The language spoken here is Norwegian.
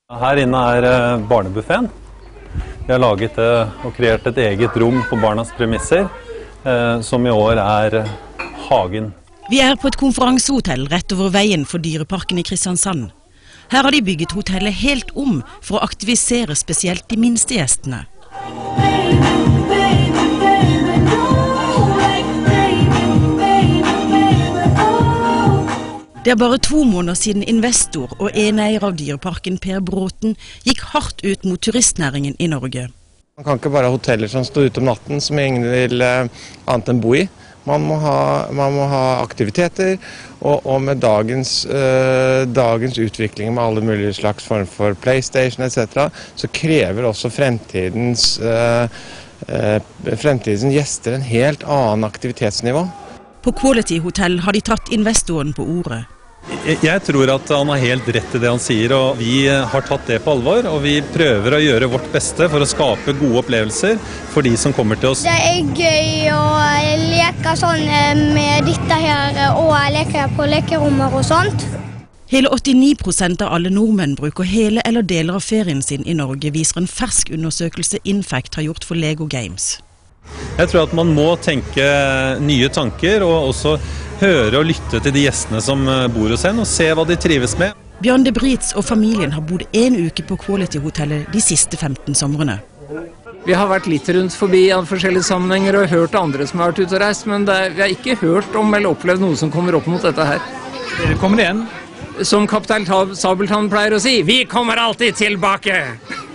Her inne barnebuffeten. Vi har laget og kreert et eget rom på barnas premisser, som i år hagen. Vi på et konferansehotell rett over veien for dyreparken i Kristiansand. Her har de bygget hotellet helt om for å aktivisere spesielt de minste gjestene. Det bare 2 måneder siden investor og eneier av dyreparken Per Bråten gikk hardt ut mot turistnæringen i Norge. Man kan ikke bare ha hoteller som står ute om natten som ingen vil annet enn bo i. Man må ha aktiviteter, og med dagens utvikling med alle mulige slags form for PlayStation etc., så krever også fremtidens gjester en helt annen aktivitetsnivå. På Quality Hotel har de tatt investoren på ordet. Jeg tror at han har helt rett i det han sier, og vi har tatt det på alvor, og vi prøver å gjøre vårt beste for å skape gode opplevelser for de som kommer til oss. Det gøy å leke sånn med dette her, og leke på lekerommer og sånt. Hele 89% av alle nordmenn bruker hele eller deler av ferien sin i Norge, viser en fersk undersøkelse Infact har gjort for Lego Games. Jeg tror at man må tenke nye tanker, og også høre og lytte til de gjestene som bor hos en, og se hva de trives med. Bjørn de Brits og familien har bodd 1 uke på Quality-hotellet de siste 15 somrene. Vi har vært litt rundt forbi av forskjellige sammenhenger og hørt andre som har vært ute og reist, men vi har ikke hørt om eller opplevd noe som kommer opp mot dette her. Dere kommer igjen? Som kaptein Sabeltann pleier å si, vi kommer alltid tilbake!